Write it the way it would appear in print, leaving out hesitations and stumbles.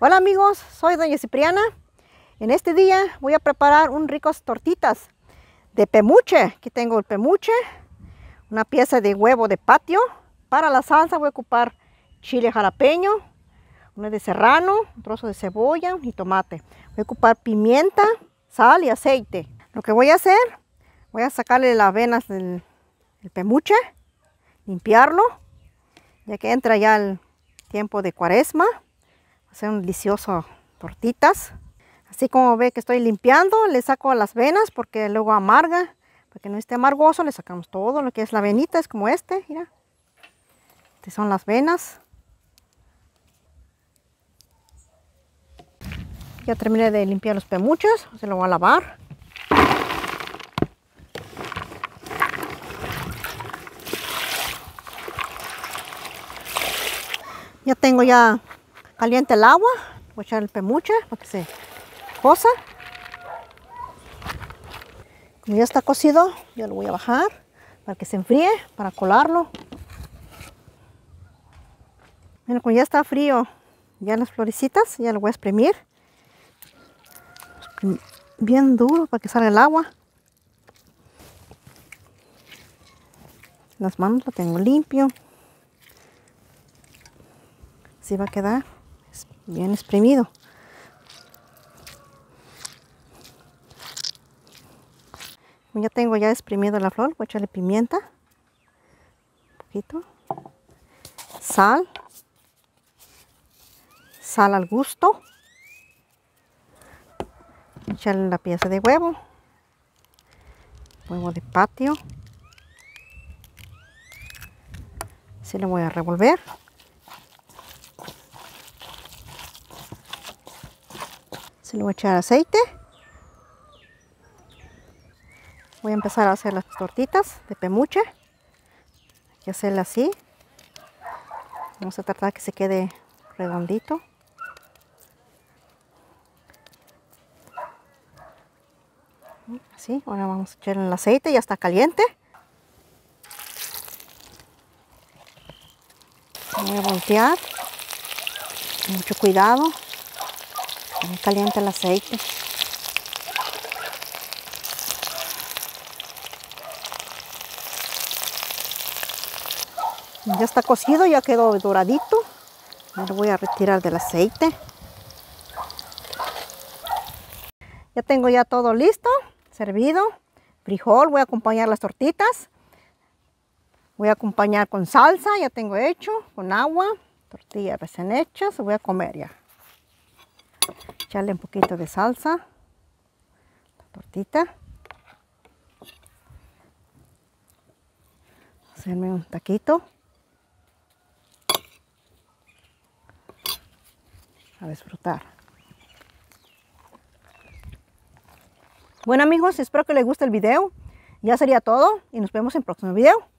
Hola amigos, soy doña Cipriana. En este día voy a preparar un ricos tortitas de pemuche. Aquí tengo el pemuche, una pieza de huevo de patio. Para la salsa voy a ocupar chile jalapeño, uno de serrano, un trozo de cebolla y tomate. Voy a ocupar pimienta, sal y aceite. Lo que voy a hacer, voy a sacarle las venas del pemuche, limpiarlo, ya que entra ya el tiempo de cuaresma. Hacer un delicioso tortitas. Así como ve que estoy limpiando, le saco las venas porque luego amarga. Para que no esté amargoso, le sacamos todo lo que es la venita, es como mira. Estas son las venas. Ya terminé de limpiar los pemuches, se lo voy a lavar. Ya tengo ya caliente el agua, voy a echar el pemuche para que se cosa. Como ya está cocido, yo lo voy a bajar para que se enfríe, para colarlo. Bueno, como ya está frío, ya las florecitas, ya lo voy a exprimir. Bien duro para que salga el agua. Las manos lo tengo limpio. Así va a quedar bien exprimido. Ya tengo ya exprimido la flor, voy a echarle pimienta, un poquito, sal al gusto, echarle la pieza de huevo de patio, así lo voy a revolver. Se le voy a echar aceite. Voy a empezar a hacer las tortitas de pemuche. Hay que hacerla así. Vamos a tratar que se quede redondito. Así, ahora vamos a echar el aceite, ya está caliente. Voy a voltear. Con mucho cuidado. Muy caliente el aceite. Ya está cocido, ya quedó doradito. Ahora voy a retirar del aceite. Ya tengo ya todo listo, servido. Frijol, voy a acompañar las tortitas. Voy a acompañar con salsa, ya tengo hecho, con agua. Tortillas recién hechas, voy a comer ya. Echarle un poquito de salsa. La tortita. Hacerme un taquito. A disfrutar. Bueno amigos, espero que les guste el video. Ya sería todo y nos vemos en el próximo video.